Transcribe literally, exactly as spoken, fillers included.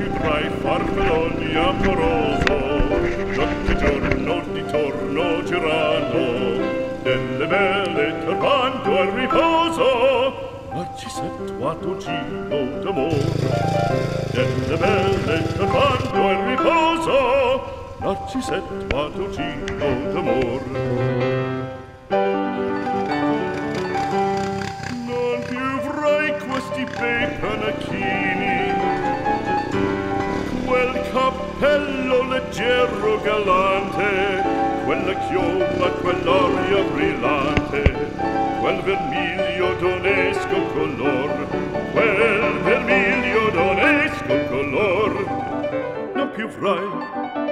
più tra i farfalloni amoroso, notte e giorno di torno girano, delle belle turbando al riposo, Narcisetto a tuo giro d'amore. Delle belle turbando al riposo, Narcisetto a tuo giro d'amore. Questi bei panacchini, quel cappello leggero galante, quella chioma, quell'aria brillante, quel vermiglio d'onesco color, quel vermiglio d'onesco color, non più avrai